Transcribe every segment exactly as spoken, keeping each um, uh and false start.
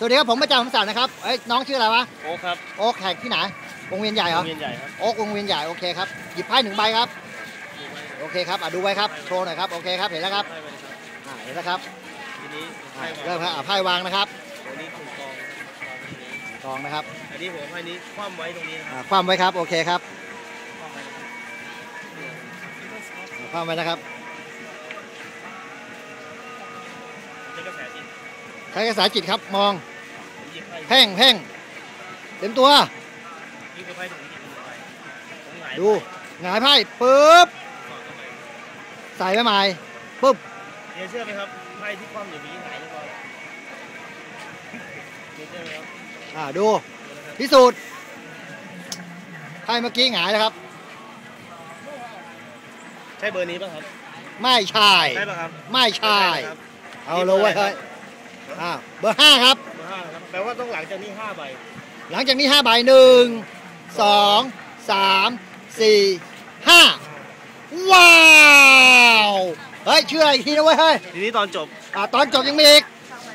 สวัสดีครับผมประจำคำสั่งนะครับเอ้ยน้องชื่ออะไรวะโอ๊คครับโอ๊คแข่งที่ไหนวงเวียนใหญ่เหรอวงเวียนใหญ่ครับโอ๊ควงเวียนใหญ่โอเคครับหยิบไพ่หนึ่งใบครับโอเคครับอ่ะดูไว้ครับโชว์หน่อยครับโอเคครับเห็นแล้วครับอ่าเห็นแล้วครับทีนี้เริ่มครับอ่ะไพ่วางนะครับอันนี้ถูกกองกองนะครับอันนี้หัวไพ่นี้คว่ำไว้ตรงนี้นะอ่าคว่ำไว้ครับโอเคครับคว่ำไว้นะครับใช้กระแสจิตใช้กระแสจิตครับมองเพ่งเพ่งเต็มตัวดูหงายไพ่ปึ๊บใส่ไปใหม่ปึ๊บเดี๋ยวเชื่อไหมครับไพ่ที่คว่ำอยู่นี้หงายหรือเปล่าเชื่อไหมครับอ่าดูพิสูจน์ไพ่เมื่อกี้หงายนะครับใช่เบอร์นี้ป่ะครับไม่ใช่ใช่ป่ะครับไม่ใช่เอาเลยเว้ยเฮ้ยอ่าเบอร์ห้าครับเบอร์ห้าครับแปลว่าต้องหลังจากนี้ห้าใบหลังจากนี้ห้าใบหนึ่งสองสามสี่ห้าว้าวเฮ้ยเชื่ออีกทีนะเว้ยเฮ้ยทีนี้ตอนจบอ่าตอนจบยังมีอีก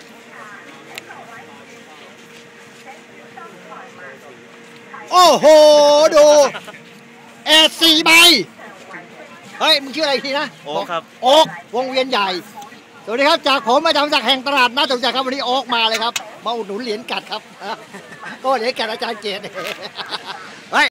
โอ้โหดูแอดสี่ใบเฮ้ยมึงชื่ออะไรอีกทีนะโอ๊คครับโอ๊กวงเวียนใหญ่สวัสดีครับจากผมมาจากจากแห่งตลาดนัดจตุจักรครับวันนี้โอ๊กมาเลยครับมาอุดหนุนเหรียญกัดครับก็เหรียญกัดอาจารย์เจต